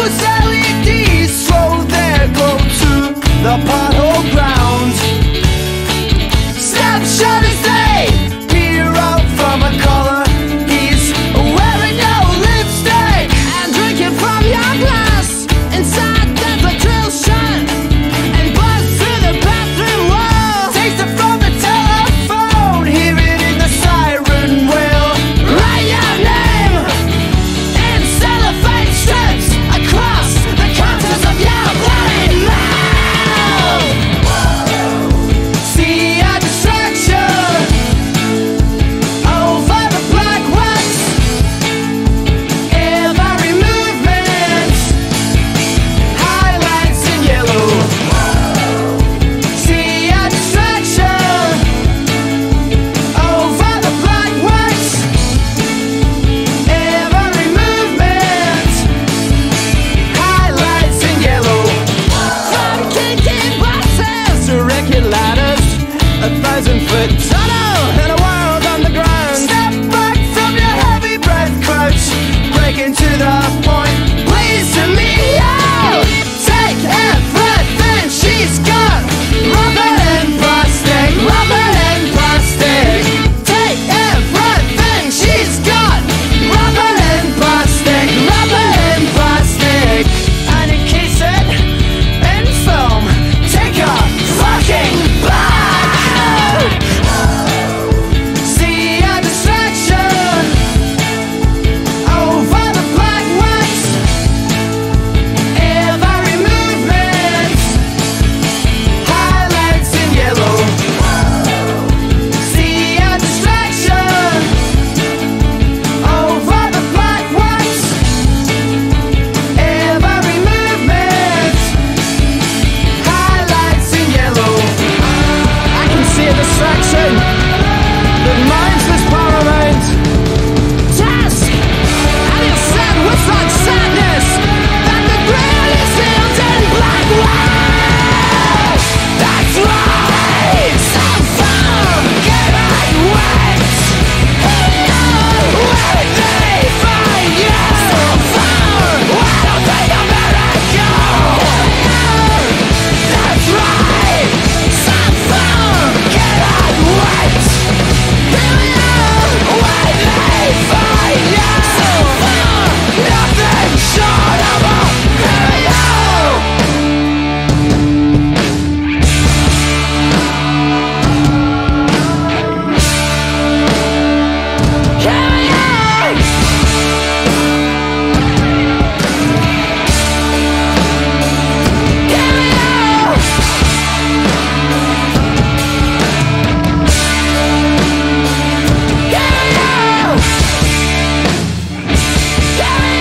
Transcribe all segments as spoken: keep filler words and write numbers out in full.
those L E Ds, so there go to the pothole ground. Snapshot as they peer out from a collar. He's wearing no lipstick and drinking from your glass. Inside there's a drill shot and buzz through the bathroom wall. Takes it from the telephone, hear it in the siren wail. Write your name in cellophane strips across the counters of your bloody mouth. See a distraction over the black wax. Every movement highlights in yellow. See a distraction over the black wax. Every movement highlights in yellow. From kinky boxes to record ladders, a thousand foot tunnel and a world underground. Step back from your heavy breath crouch, break into the point. Please to me out. Take everything she's got. Rubber and plastic, rubber and plastic. Take everything she's got. Rubber and plastic, rubber and plastic. And encase it in film. Take a fucking bite. See a distraction over the black wax. Every movement highlights in yellow. See a distraction over the black wax. Every movement highlights in yellow. I can see a distraction that minds was paramount. Task, and it's said with such sadness that the ground is filled in black wax. That's right, some fun, get right wet. Hey, oh, where did they find you? Some fun, why don't they America? That's right, some fun, get right wet. Here we are, where did they find you? Some fun, nothing short of a hero. Here we are. Here we are. Here we are. Here we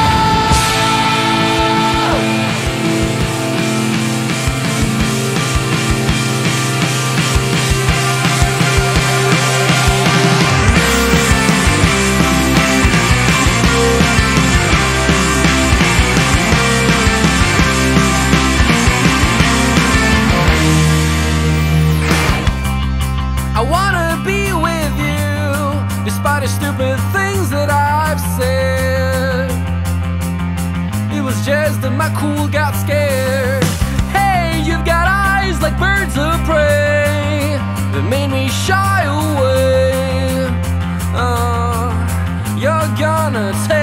I wanna be with you, despite the stupid things that I've said. It was just that my cool got scared. Hey, you've got eyes like birds of prey that made me shy away. Uh, you're gonna take